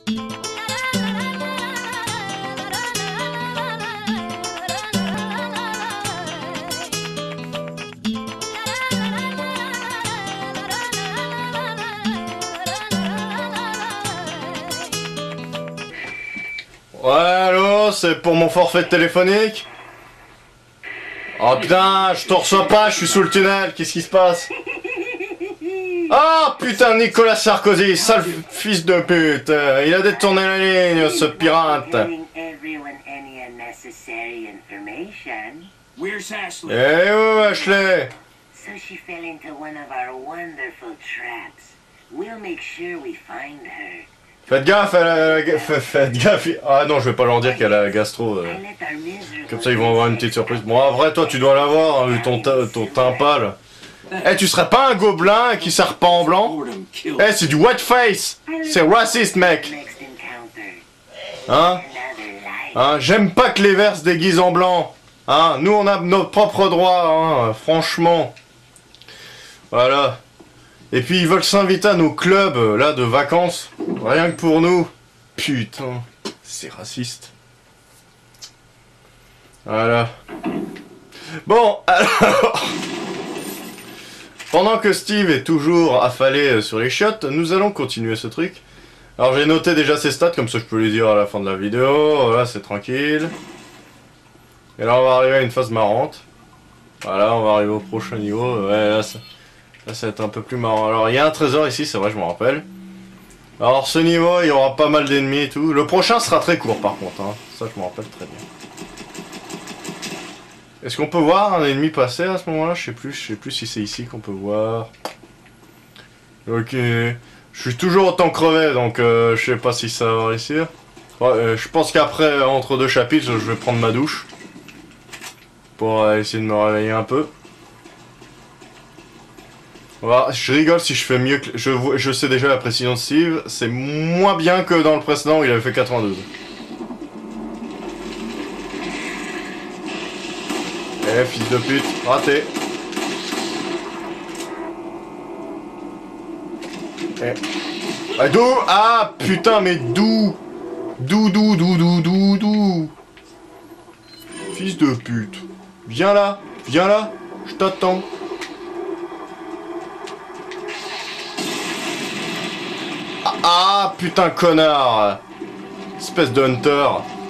Ouais, allô, c'est pour mon forfait téléphonique? Oh putain, je te reçois pas, je suis sous le tunnel, qu'est-ce qui se passe? Oh putain, Nicolas Sarkozy, sale fils de pute, il a détourné la ligne, ce pirate. Eh où, Ashley? So she fell into one of our wonderful traps. We'll make sure we find her. Faites gaffe, faites gaffe. Ah non, je vais pas leur dire qu'elle a la gastro. Comme ça, ils vont avoir une petite surprise. Bon, en vrai, toi, tu dois l'avoir, hein, vu ton teint pâle. Eh, tu serais pas un gobelin qui sert pas en blanc? Eh, c'est du whiteface. C'est raciste, mec. Hein? Hein? J'aime pas que les verts se déguisent en blanc. Hein? Nous, on a nos propres droits, hein, franchement. Voilà. Et puis ils veulent s'inviter à nos clubs, là, de vacances. Rien que pour nous. Putain, c'est raciste. Voilà. Bon, alors... Pendant que Steve est toujours affalé sur les chiottes, nous allons continuer ce truc. Alors j'ai noté déjà ses stats, comme ça je peux les dire à la fin de la vidéo. Voilà, c'est tranquille. Et là on va arriver à une phase marrante. Voilà, on va arriver au prochain niveau. Ouais, là ça va être un peu plus marrant. Alors il y a un trésor ici, c'est vrai, je me rappelle. Alors ce niveau, il y aura pas mal d'ennemis et tout. Le prochain sera très court par contre, hein. Ça je me rappelle très bien. Est-ce qu'on peut voir un ennemi passer à ce moment-là? Je sais plus si c'est ici qu'on peut voir. Ok. Je suis toujours autant crevé, donc je sais pas si ça va réussir. Ouais, je pense qu'après, entre deux chapitres, je vais prendre ma douche. Pour essayer de me réveiller un peu. Voilà, je rigole si je fais mieux que... Je sais déjà la précision de Steve. C'est moins bien que dans le précédent où il avait fait 92. Eh, fils de pute, raté. Eh. Ah, d'où? Ah, putain, mais d'où? D'où? Fils de pute. Viens là, je t'attends. Ah, putain, connard. Espèce de hunter.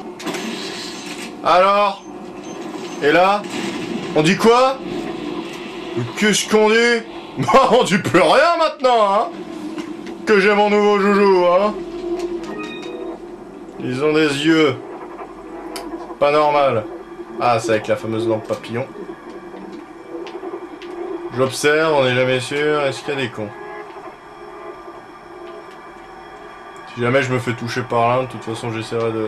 Alors? Et là? On dit quoi? Qu'est-ce qu'on dit? On dit plus rien maintenant, hein? Que j'ai mon nouveau joujou, hein? Ils ont des yeux. Pas normal. Ah, c'est avec la fameuse lampe papillon. J'observe, on n'est jamais sûr. Est-ce qu'il y a des cons? Si jamais je me fais toucher par l'un, de toute façon j'essaierai de...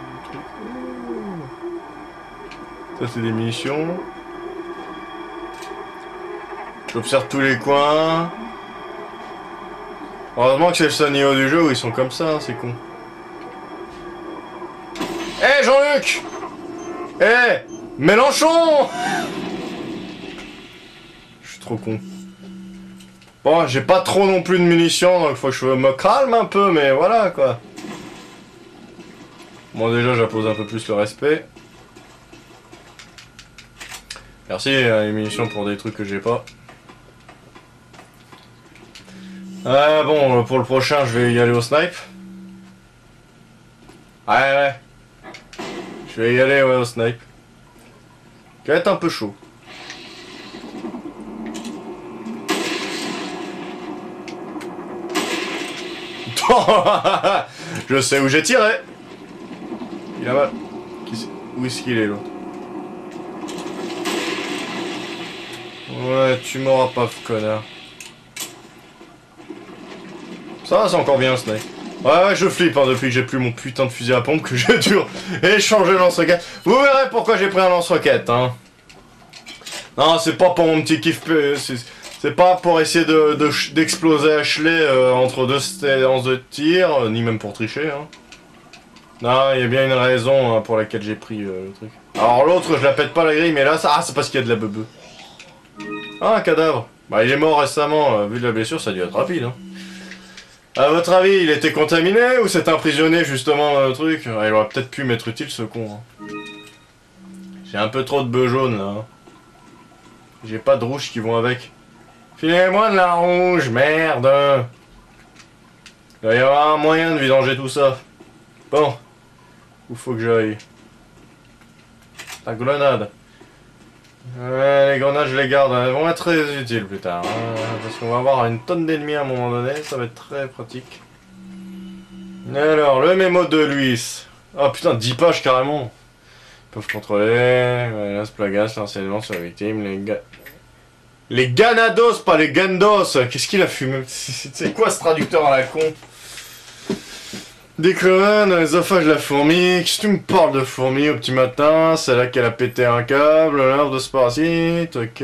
Ça c'est des munitions. J'observe tous les coins. Heureusement que c'est le seul niveau du jeu où ils sont comme ça, hein, c'est con. Eh, Jean-Luc! Eh, Mélenchon! Je suis trop con. Bon, j'ai pas trop non plus de munitions, donc faut que je me calme un peu, mais voilà quoi. Bon, déjà j'impose un peu plus le respect. Merci, les munitions pour des trucs que j'ai pas. Bon, pour le prochain, je vais y aller au snipe. Ouais. Je vais y aller, ouais, au snipe. Ça va être un peu chaud. Je sais où j'ai tiré. Il a mal. Où est-ce qu'il est, l'autre? Ouais, tu m'auras pas, connard. Ça va, c'est encore bien, ce snipe. Ouais, je flippe hein, depuis que j'ai plus mon putain de fusil à pompe que j'ai dû échanger le lance-roquette. Vous verrez pourquoi j'ai pris un lance-roquette, hein. Non, c'est pas pour mon petit kiff, c'est pas pour essayer d'exploser Ashley entre deux séances de tir, ni même pour tricher, hein. Non, il y a bien une raison hein, pour laquelle j'ai pris le truc. Alors l'autre, je la pète pas la grille, mais là, ça... Ah, c'est parce qu'il y a de la bebe. Ah, un cadavre. Bah, il est mort récemment, vu de la blessure, ça a dû être rapide, hein. À votre avis, il était contaminé ou s'est emprisonné justement dans le truc? Il aurait peut-être pu m'être utile ce con. Hein. J'ai un peu trop de bœufs jaunes là. Hein. J'ai pas de rouges qui vont avec. Filez-moi de la rouge, merde! Il va y avoir un moyen de vidanger tout ça. Bon. Où faut que j'aille? La grenade. Les grenades, je les garde. Elles vont être très utiles plus tard. Hein, parce qu'on va avoir une tonne d'ennemis à un moment donné. Ça va être très pratique. Alors, le mémo de Luis. Oh putain, 10 pages carrément. Ils peuvent contrôler. Voilà, ce plagas, l'enseignement sur la victime. Les Ganados, pas les Gandos. Qu'est-ce qu'il a fumé? C'est quoi ce traducteur à la con? Des chlorines dans l'œsophage de la fourmi. Qu'est-ce que tu me parles de fourmi au petit matin? C'est là qu'elle a pété un câble, l'œuf de ce parasite, ok.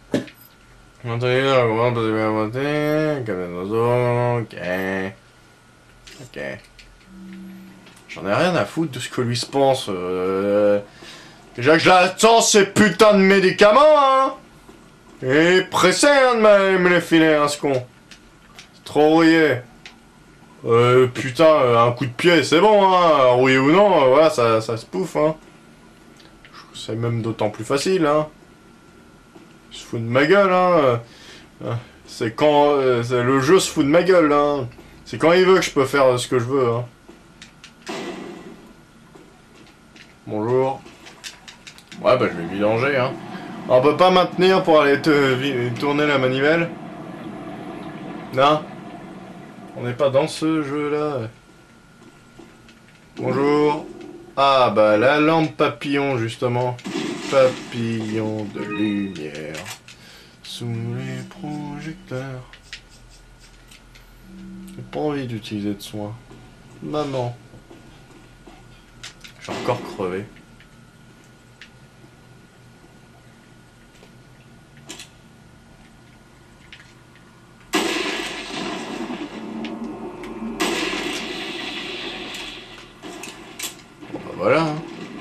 Ok. J'en ai rien à foutre de ce que lui se pense. Déjà que j'attends ces putains de médicaments, hein. Et pressé, hein, de me les filer, hein, ce con. C'est trop rouillé. Putain, un coup de pied, c'est bon, hein, rouillé ou non, voilà, ça se pouffe, hein. C'est même d'autant plus facile, hein. Il se fout de ma gueule, hein. C'est quand... le jeu se fout de ma gueule, hein. C'est quand il veut que je peux faire ce que je veux, hein. Bonjour. Ouais, bah je vais vidanger, hein. On peut pas maintenir pour aller tourner la manivelle? Non. On n'est pas dans ce jeu-là. Bonjour. Ah bah la lampe papillon justement. Papillon de lumière. Sous les projecteurs. J'ai pas envie d'utiliser de soin. Maman. J'ai encore crevé. Voilà. Hein.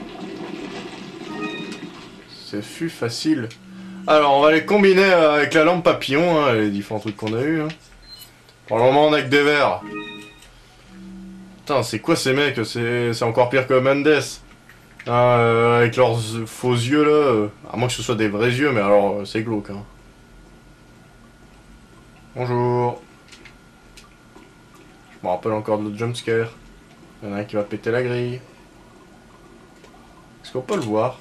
C'est fut facile. Alors, on va les combiner avec la lampe papillon, hein, les différents trucs qu'on a eu. Hein. Pour le moment, on a que des verres. Putain, c'est quoi ces mecs? C'est encore pire que Mendes. Hein, avec leurs faux yeux là. À moins que ce soit des vrais yeux, mais alors c'est glauque. Hein. Bonjour. Je me rappelle encore de l'autre jumpscare. Il y en a un qui va péter la grille. Est-ce qu'on peut le voir?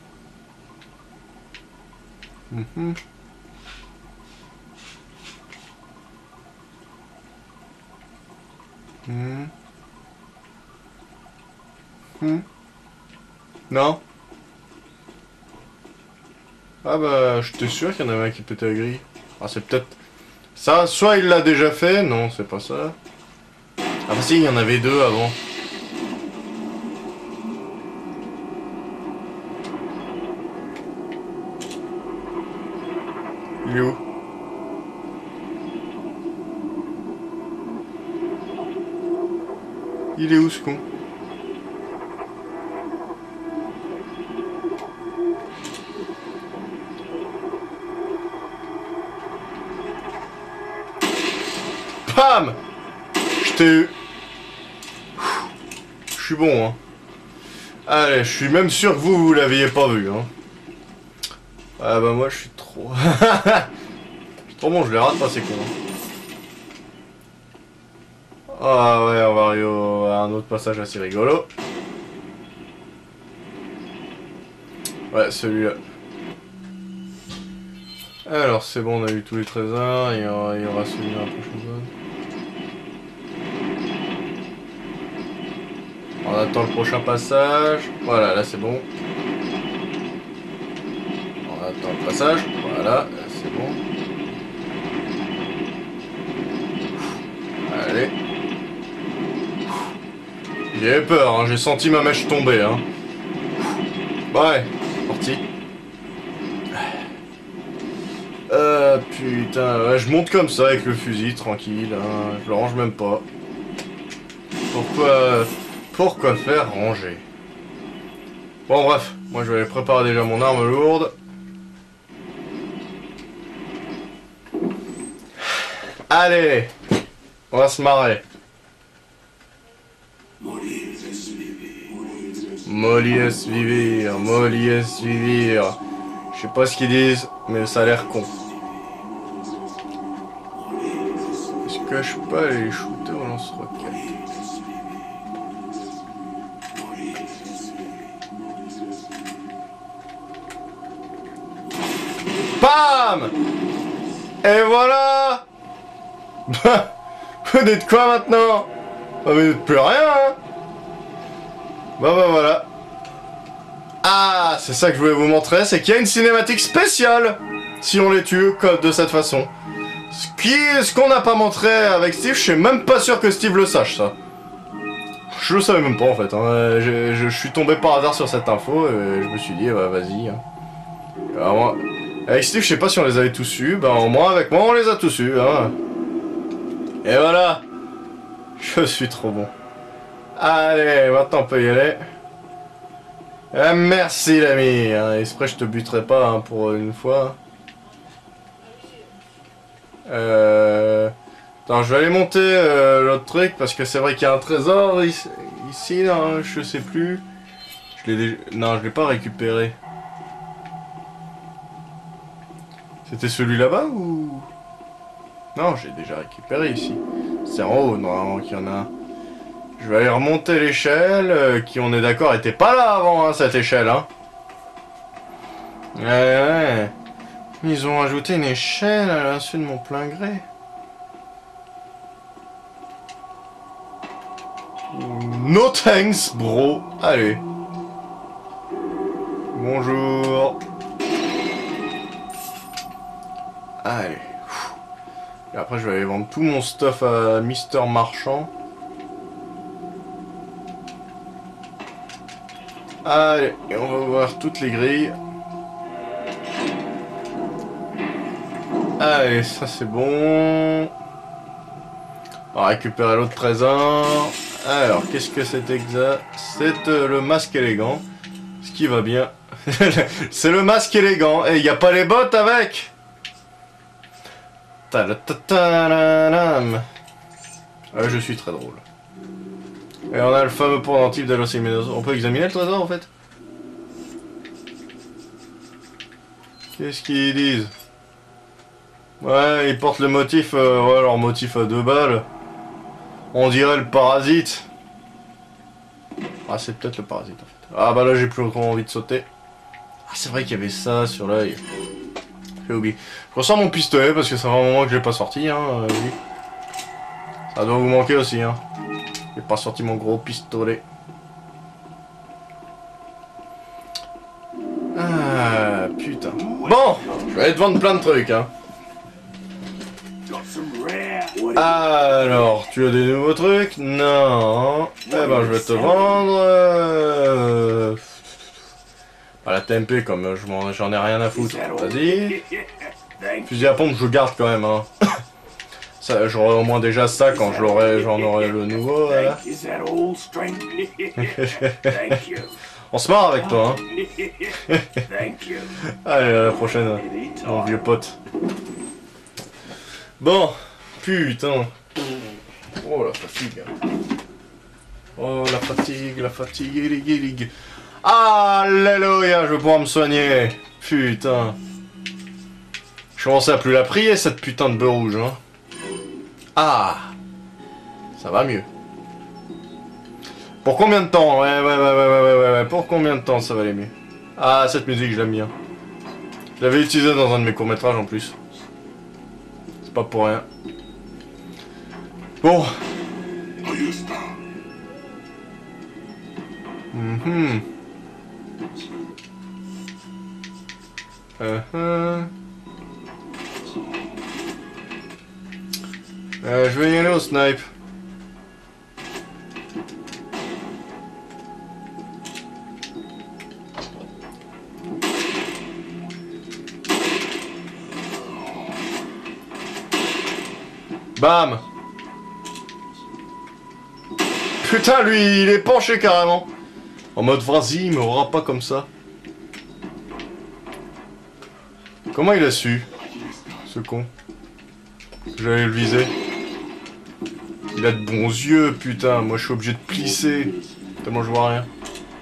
Non? Ah bah, j'étais sûr qu'il y en avait un qui pétait la grille. Ah, c'est peut-être... Ça, soit il l'a déjà fait, non, c'est pas ça. Ah bah si, il y en avait deux avant. Il est où? Il est où ce con? Bam! Je t'ai eu. Je suis bon, hein. Allez, je suis même sûr que vous l'aviez pas vu, hein. Ah bah moi je suis trop... je suis trop bon, je les rate pas, c'est con. Ah ouais, on va arriver à un autre passage assez rigolo. Ouais, celui-là. Alors c'est bon, on a eu tous les trésors, il y aura celui-là la prochaine zone. On attend le prochain passage. Voilà, là c'est bon. On attend le passage. Voilà, c'est bon. Allez. J'ai peur, hein, j'ai senti ma mèche tomber. Hein. Ouais, parti. Putain, ouais, je monte comme ça avec le fusil, tranquille. Hein, je le range même pas. Pourquoi faire ranger? Bon bref, moi je vais aller préparer déjà mon arme lourde. Allez! On va se marrer. Mollies vivir, mollies vivir. Je sais pas ce qu'ils disent, mais ça a l'air con. Est-ce que je peux pas les shooter au lance-roquette? Bam! Et voilà! Vous dites quoi maintenant? Vous dites plus rien, hein? Bah voilà. Ah, c'est ça que je voulais vous montrer, c'est qu'il y a une cinématique spéciale si on les tue comme de cette façon. Ce qu'on n'a pas montré avec Steve, je suis même pas sûr que Steve le sache, ça. Je le savais même pas en fait, hein. Je suis tombé par hasard sur cette info et je me suis dit, bah vas-y. Hein. Alors, avec Steve, je sais pas si on les avait tous eus, bah au moins avec moi on les a tous eus. Hein. Et voilà. Je suis trop bon. Allez, maintenant on peut y aller. Merci l'ami. Hein, exprès je te buterai pas hein, pour une fois. Attends, je vais aller monter l'autre truc parce que c'est vrai qu'il y a un trésor ici là, hein, je sais plus. Non, je l'ai pas récupéré. C'était celui là-bas ou... Non, j'ai déjà récupéré ici. C'est en haut, normalement qu'il y en a un. Je vais aller remonter l'échelle, qui on est d'accord était pas là avant, hein, cette échelle, hein. Ouais. Ils ont ajouté une échelle à l'insu de mon plein gré. No thanks, bro. Allez. Bonjour. Allez. Et après, je vais aller vendre tout mon stuff à Mister Marchand. Allez, et on va ouvrir toutes les grilles. Allez, ça c'est bon. On va récupérer l'autre trésor. Alors, qu'est-ce que c'est exact? C'est le masque élégant. Ce qui va bien. C'est le masque élégant. Et il n'y a pas les bottes avec. Ouais, je suis très drôle. Et on a le fameux pendentif d'Alociminoso. On peut examiner le trésor en fait? Qu'est-ce qu'ils disent? Ouais, ils portent le motif, ouais, leur motif à 2 balles. On dirait le parasite. Ah, c'est peut-être le parasite en fait. Ah bah là, j'ai plus trop envie de sauter. Ah, c'est vrai qu'il y avait ça sur l'œil. J'ai oublié. Je ressors mon pistolet parce que ça fait un moment que je l'ai pas sorti, hein. Oui. Ça doit vous manquer aussi, hein. J'ai pas sorti mon gros pistolet. Ah, putain. Bon, je vais aller te vendre plein de trucs, hein. Alors, tu as des nouveaux trucs? Non. Eh ben, je vais te vendre... la TMP, comme j'en ai rien à foutre. Vas-y. Fusil à pompe, je garde quand même, hein. J'aurai au moins déjà ça quand j'en aurai le nouveau, voilà. On se marre avec toi, hein. Allez, à la prochaine, mon vieux pote. Bon, putain. Oh, la fatigue. Oh, la fatigue, la fatigue. Alléluia, je vais pouvoir me soigner. Putain. Je commençais à plus la prier, cette putain de bœuf rouge, hein. Ah, ça va mieux. Pour combien de temps? Ouais. Pour combien de temps ça va aller mieux? Ah, cette musique, je l'aime bien. Je l'avais utilisée dans un de mes courts-métrages en plus. C'est pas pour rien. Bon. Je vais y aller au snipe. Bam. Putain, lui, il est penché carrément. En mode, vas-y, il me aura pas comme ça. Comment il a su, ce con? J'allais le viser. Il a de bons yeux, putain. Moi, je suis obligé de plisser. Tellement je vois rien.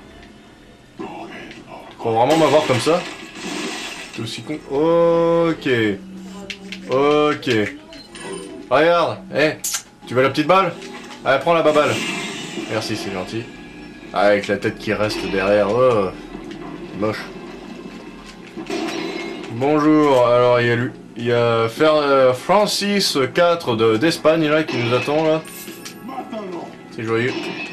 Tu crois vraiment m'avoir comme ça? T'es aussi con. Ok. Ok. Regarde. Eh. Tu veux la petite balle? Allez, prends la baballe. Merci, c'est gentil. Ah, avec la tête qui reste derrière. Oh. Moche. Bonjour. Alors, il y a lui. Il y a Francis IV d'Espagne là qui nous attend là. C'est joyeux.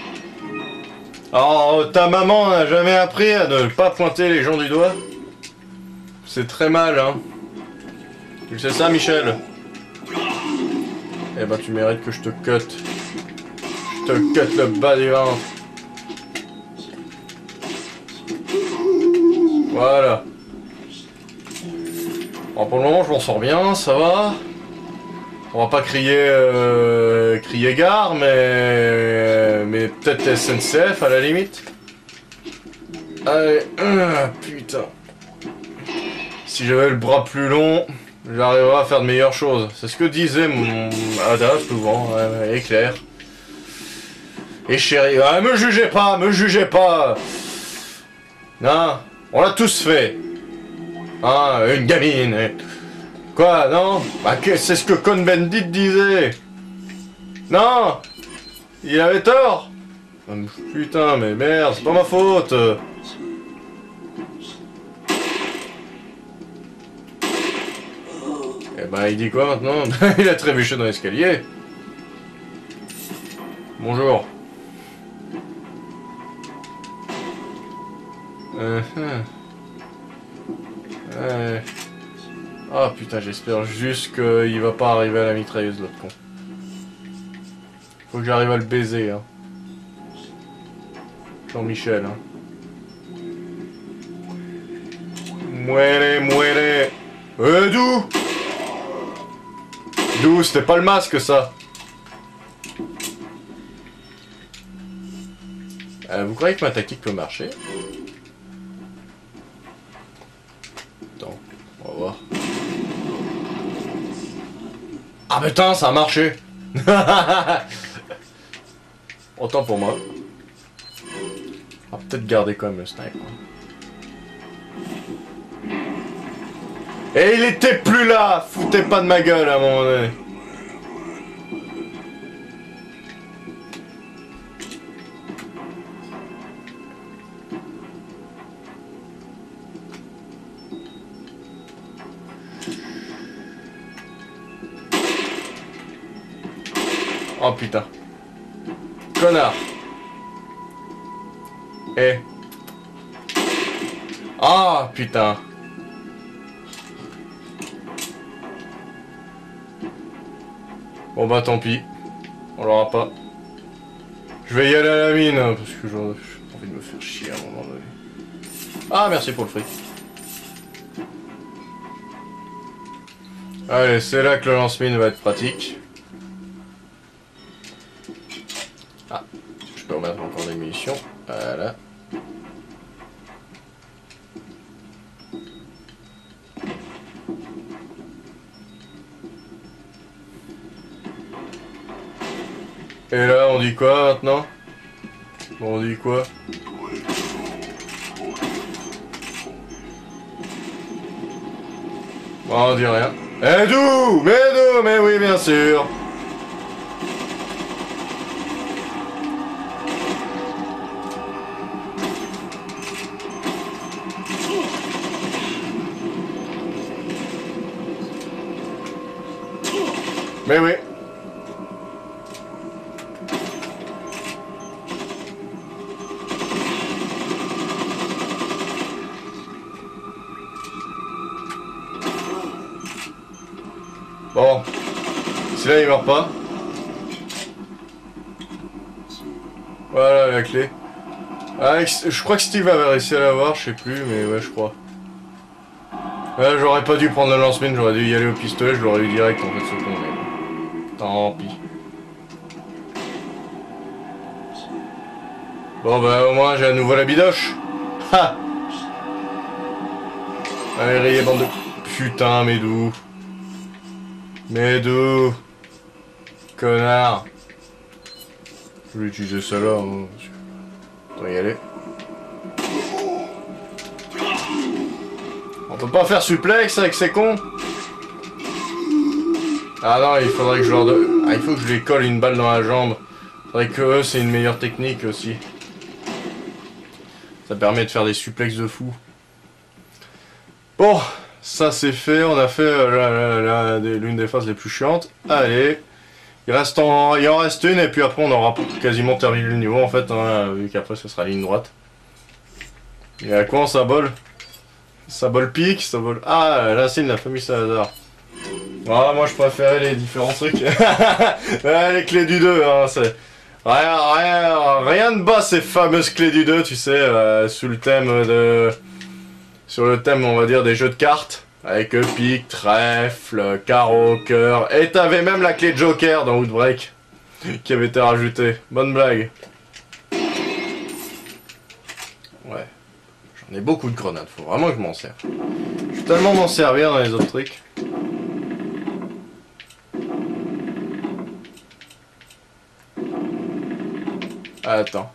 Alors, ta maman n'a jamais appris à ne pas pointer les gens du doigt? C'est très mal, hein. Tu sais ça, Michel? Eh ben, tu mérites que je te cut. Je te cut le bas du ventre. Voilà. Alors, pour le moment, je m'en sors bien, ça va. On va pas crier gare, mais peut-être SNCF à la limite. Allez, putain. Si j'avais le bras plus long, j'arriverais à faire de meilleures choses. C'est ce que disait mon adage souvent, éclair. Et chérie, ah, me jugez pas, me jugez pas. Non, on l'a tous fait. Hein, une gamine. Quoi, non? Bah, c'est ce que Cohn-Bendit disait. Non, il avait tort. Putain, mais merde, c'est pas ma faute. Eh ben, il dit quoi maintenant? Il a trébuché dans l'escalier. Bonjour. Ah putain, j'espère juste qu'il va pas arriver à la mitrailleuse, l'autre con. Faut que j'arrive à le baiser, hein. Jean-Michel, hein. Muere, muere. D'où? D'où? C'était pas le masque, ça. Vous croyez que ma tactique peut marcher? Attends, on va voir. Ah putain, ça a marché. Autant pour moi. On va peut-être garder quand même le snipe. Et il était plus là. Foutez pas de ma gueule à un moment donné. Oh putain. Connard. Eh. Ah putain. Bon bah tant pis. On l'aura pas. Je vais y aller à la mine, hein, parce que j'ai envie de me faire chier à un moment donné. Ah merci pour le fric. Allez, c'est là que le lance-mine va être pratique. Ah, je peux remettre encore des munitions. Voilà. Et là, on dit quoi maintenant? On dit quoi? Bon, on dit rien. Eh d'où? Mais oui, bien sûr. Mais oui. Bon. Si là il meurt pas. Voilà la clé. Ah, je crois que Steve avait réussi à l'avoir, je sais plus, mais ouais, je crois. Ouais, j'aurais pas dû prendre le lance-mine, j'aurais dû y aller au pistolet, je l'aurais eu direct en fait ce con, mais tant pis. Bon bah au moins j'ai à nouveau la bidoche. Ha! Allez rayez bande de... Putain mais d'où? Connard. Je vais utiliser celle-là. Hein. On va y aller. On peut pas faire suplex avec ces cons. Ah non, il faudrait que je leur donne... Ah, il faut que je les colle une balle dans la jambe. Faudrait que eux, c'est une meilleure technique aussi. Ça permet de faire des suplex de fou. Bon, ça c'est fait. On a fait l'une des phases les plus chiantes. Allez. Il en reste une et puis après on aura quasiment terminé le niveau en fait. Hein, vu qu'après ce sera ligne droite. Et à quoi en symbole? Symbole pique, symbole... Ah, l'insigne de la famille Salazar. Ah, moi je préférais les différents trucs. Ouais, les clés du 2, hein, c'est... Rien de bas ces fameuses clés du 2, tu sais, sous le thème de... Sur le thème, on va dire, des jeux de cartes. Avec pique, trèfle, carreau, cœur. Et t'avais même la clé de Joker dans Outbreak. Qui avait été rajoutée. Bonne blague. Ouais. J'en ai beaucoup de grenades, faut vraiment que je m'en serve. Je vais tellement m'en servir dans les autres trucs. Attends.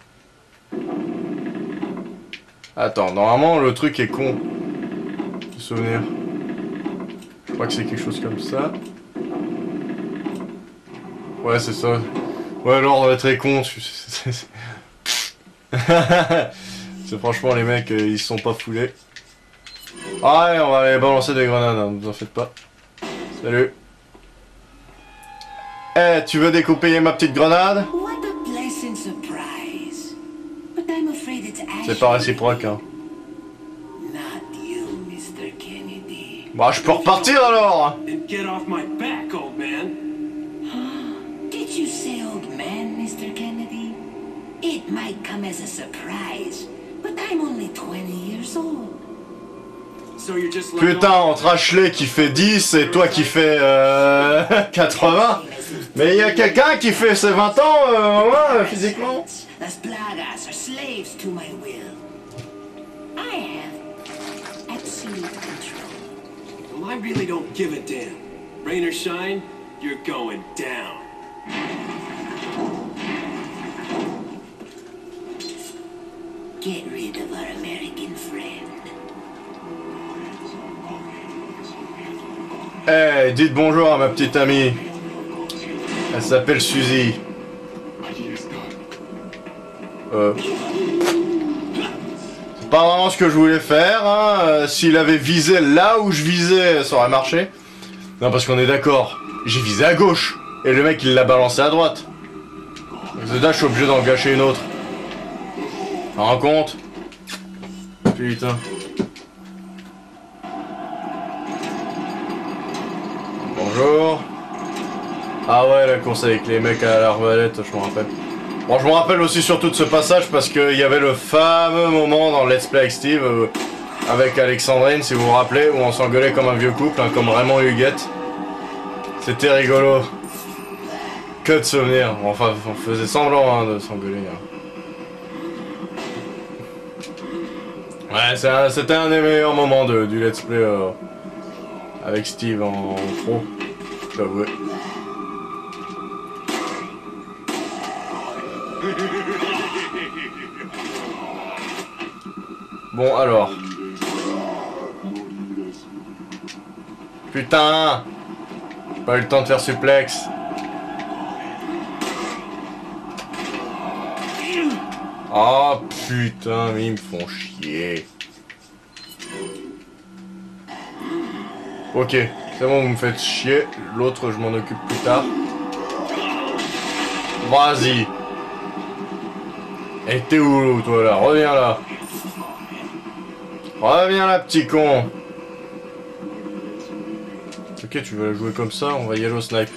Attends, normalement le truc est con. De souvenir. Je crois que c'est quelque chose comme ça. Ouais, c'est ça. Ouais, l'ordre est très con. C'est franchement les mecs, ils se sont pas foulés. Ah ouais, on va aller balancer des grenades, hein, ne vous en faites pas. Salut. Eh, tu veux découper ma petite grenade? C'est pas réciproque, hein. Bah, je peux repartir alors. Did you say old man, Mr. Kennedy? It might come as a surprise, but I'm only 20 years old. Putain, entre Ashley qui fait 10 et toi qui fais 80. Mais il y a quelqu'un qui fait ses 20 ans, ouais, physiquement. Las plagas are slaves to my will. I have absolute control. Well, I really don't give a damn. Rain or shine, you're going down. Get rid of our American friend. Eh, dites bonjour à ma petite amie. Elle s'appelle Suzy. C'est pas vraiment ce que je voulais faire, hein. S'il avait visé là où je visais, ça aurait marché. Non, parce qu'on est d'accord. J'ai visé à gauche. Et le mec, il l'a balancé à droite. Donc là, je suis obligé d'en gâcher une autre. Tu te rends compte? Putain. Bonjour. Ah ouais, la course avec les mecs à l'arbalète, je me rappelle. Bon, je me rappelle aussi surtout de ce passage parce qu'il y avait le fameux moment dans Let's Play avec Steve, avec Alexandrine, si vous vous rappelez, où on s'engueulait comme un vieux couple, hein, comme Raymond et Huguette. C'était rigolo. Que de souvenirs. Enfin, on faisait semblant hein, de s'engueuler. Hein. Ouais, c'était un des meilleurs moments du Let's Play avec Steve en pro, je dois avouer. Bon alors. Putain, pas eu le temps de faire suplex. Oh putain, mais ils me font chier. Ok, c'est bon, vous me faites chier. L'autre, je m'en occupe plus tard. Vas-y. Et t'es où, toi, là? Reviens là. Reviens là, petit con. Ok, tu veux la jouer comme ça? On va y aller au snipe.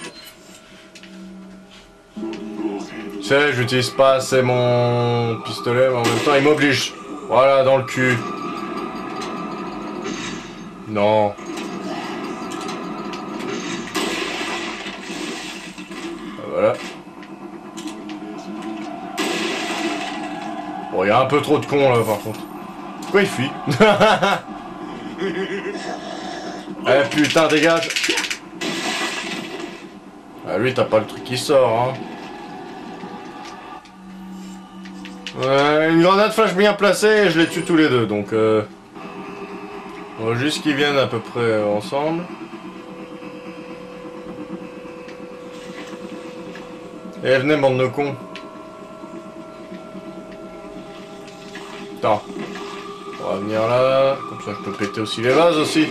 Tu sais, j'utilise pas assez mon pistolet, mais en même temps, il m'oblige. Voilà, dans le cul. Non. Voilà. Bon, il y a un peu trop de cons là par contre. Pourquoi il fuit? Eh putain, dégage! Ah, lui, t'as pas le truc qui sort, hein. Une grenade flash bien placée et je les tue tous les deux, donc on va juste qu'ils viennent à peu près ensemble. Et venez, bande de cons. Attends. On va venir là, comme ça je peux péter aussi les vases aussi.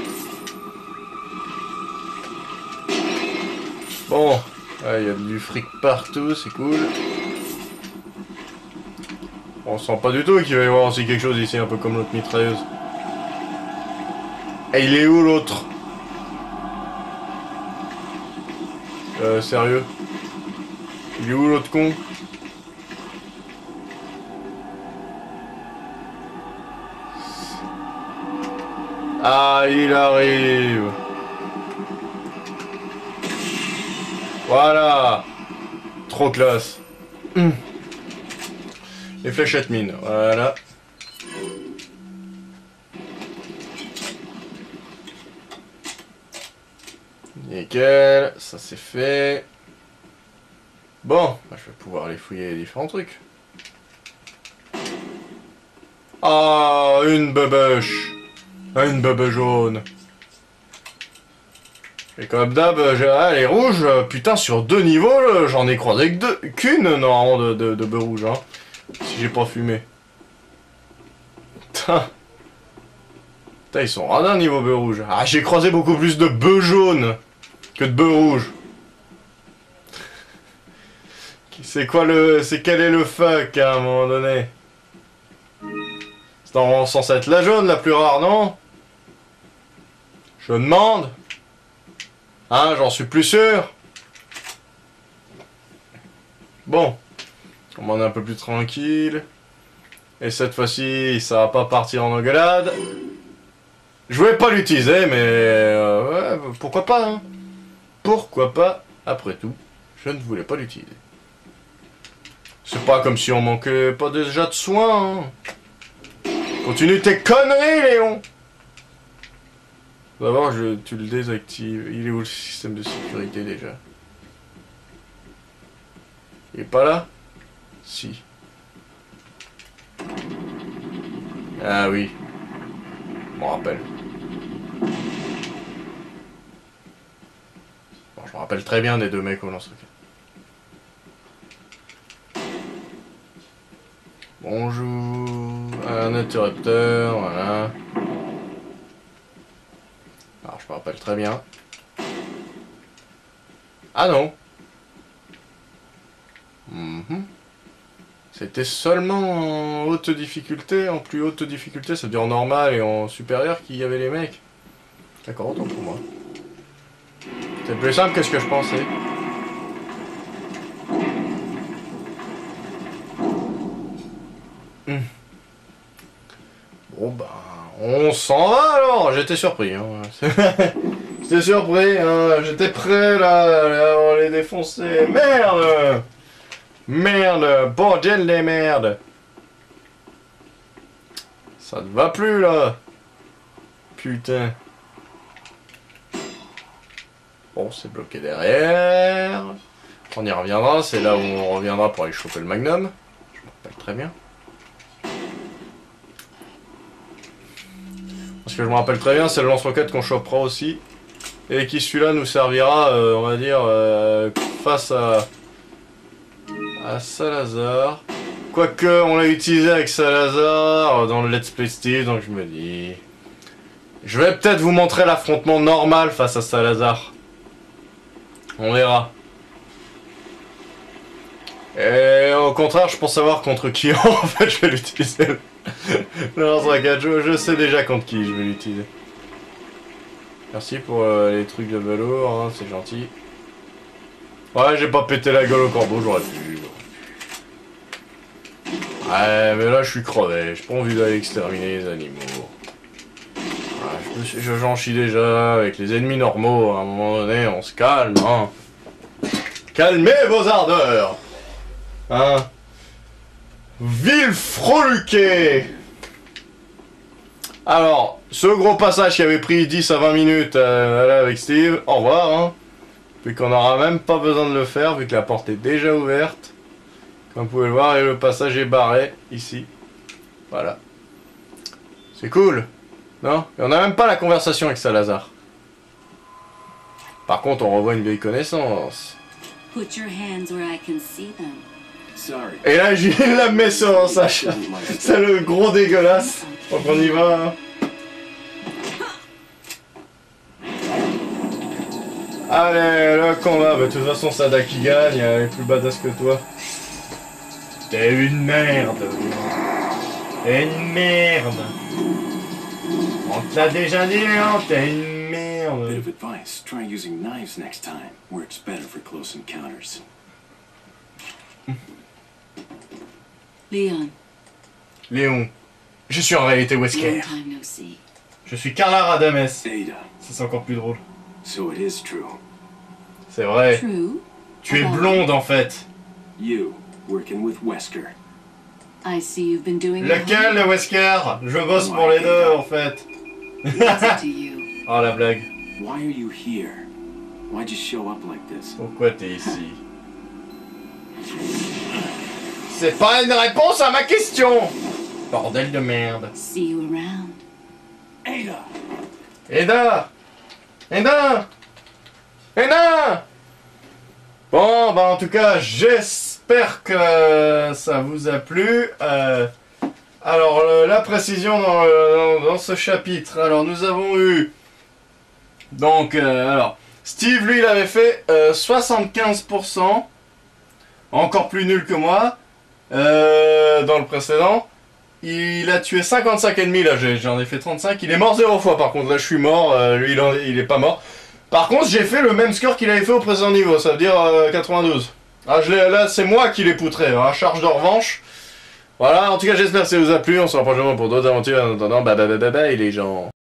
Bon, il y a du fric partout, c'est cool. On sent pas du tout qu'il va y avoir aussi quelque chose ici, un peu comme l'autre mitrailleuse. Et il est où l'autre? Sérieux? Il est où l'autre con? Ah, il arrive. Voilà. Trop classe. Les fléchettes mines, voilà. Nickel, ça c'est fait. Bon, bah, je vais pouvoir aller fouiller les différents trucs. Ah, une bubbuche. Une bubbe jaune. Et comme d'hab, elle est rouge. Putain, sur 2 niveaux, j'en ai croisé que qu'une normalement de bœufs rouges, hein. Si j'ai pas fumé. Putain. Putain, ils sont radins niveau bœufs rouges. Ah, j'ai croisé beaucoup plus de bœufs jaunes que de bœufs rouges. C'est quoi c'est quel est le fuck à un moment donné? C'est censé être la jaune la plus rare, non? Je demande. Hein, j'en suis plus sûr. Bon. On m'en est un peu plus tranquille. Et cette fois-ci, ça va pas partir en engueulade. Je voulais pas l'utiliser, mais... ouais, pourquoi pas, hein? Pourquoi pas, après tout, je ne voulais pas l'utiliser. C'est pas comme si on manquait pas déjà de soins, hein. Continue tes conneries, Léon! D'abord, tu le désactives. Il est où le système de sécurité déjà? Il est pas là? Si. Ah oui. Je m'en rappelle. Bon, je me rappelle très bien des 2 mecs au lance-roquette. Bonjour. Un interrupteur, voilà. Alors, je me rappelle très bien. Ah non. C'était seulement en haute difficulté. En plus haute difficulté, ça veut dire en normal et en supérieur qu'il y avait les mecs. D'accord, autant pour moi. C'est plus simple que ce que je pensais. Bon bah, on s'en va alors. J'étais surpris. Hein. J'étais surpris. Hein. J'étais prêt là à les défoncer. Merde. Merde. Bordel des merdes. Ça ne va plus là. Putain. Bon, c'est bloqué derrière. On y reviendra. C'est là où on reviendra pour aller choper le magnum. Je me rappelle très bien. Parce que je me rappelle très bien, c'est le lance-roquette qu'on chopera aussi. Et qui celui-là nous servira, on va dire, face à Salazar. Quoique, on l'a utilisé avec Salazar dans le Let's Play Steve, donc je me dis... Je vais peut-être vous montrer l'affrontement normal face à Salazar. On verra. Et au contraire, je pense savoir contre qui en fait je vais l'utiliser. Le lance-roquette, je sais déjà contre qui je vais l'utiliser. Merci pour les trucs de velours, hein, c'est gentil. Ouais, j'ai pas pété la gueule au corbeau, j'aurais pu. Ouais, mais là je suis crevé, j'ai pas envie d'aller exterminer les animaux. Ouais, j'en chie déjà avec les ennemis normaux, à un moment donné, on se calme, hein. Calmez vos ardeurs. Hein. Villefroluquet. Alors, ce gros passage qui avait pris 10 à 20 minutes là avec Steve, au revoir, hein. Vu qu'on n'aura même pas besoin de le faire, vu que la porte est déjà ouverte. Comme vous pouvez le voir, et le passage est barré, ici. Voilà. C'est cool, non? Et on n'a même pas la conversation avec Salazar. Par contre, on revoit une vieille connaissance. Put your hands where I can see them. Sorry. Et là, il la met sur sa chatte. C'est le gros dégueulasse. Donc on y va. Hein. Allez, le combat. Bah, de toute façon, Sada qui gagne. Elle est plus badass que toi. T'es une merde. T'es une merde. On te l'a déjà dit, hein. T'es une merde. Bit of advice. Try using knives next time. Works better for close encounters. Leon, Léon. Je suis en réalité long Wesker. time no see. Je suis Carla Radames. Ada, Ça, c'est encore plus drôle. so it is true. C'est vrai. True. Tu es blonde en fait. You, working with Wesker. I see you've been doing Lequel, le Wesker? Je bosse pour les deux en fait. What's it to you? Oh la blague. Why are you here? Why'd you show up like this? Pourquoi t'es ici? C'est pas une réponse à ma question! Bordel de merde. See you around. Ada! Eda! Eda! Eda! Bon, bah en tout cas, j'espère que ça vous a plu. Alors, la précision dans ce chapitre. Alors, nous avons eu... Donc, alors, Steve, lui, il avait fait 75%. Encore plus nul que moi. Dans le précédent. Il a tué 55,5. Là, j'en ai fait 35. Il est mort 0 fois, par contre. Là, je suis mort. Lui, il est pas mort. Par contre, j'ai fait le même score qu'il avait fait au précédent niveau. Ça veut dire 92. Ah, là, c'est moi qui l'ai poutré. Hein, charge de revanche. Voilà, en tout cas, j'espère que ça vous a plu. On se revoit prochainement pour d'autres aventures. En attendant, bye bye bye bye bye les gens.